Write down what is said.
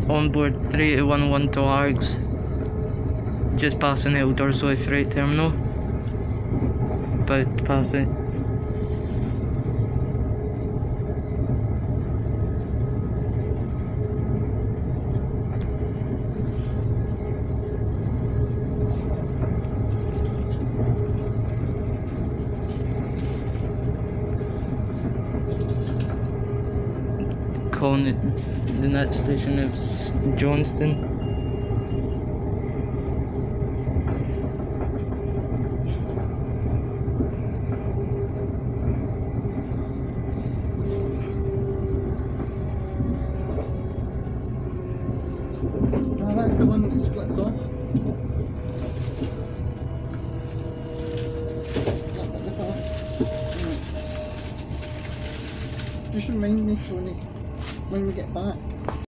onboard 3211 to Args. Just passing the Elderslie freight terminal. About to pass it. Calling it the next station of Johnston. Oh, that's the one that splits off. You should remind me, Tony, when we get back.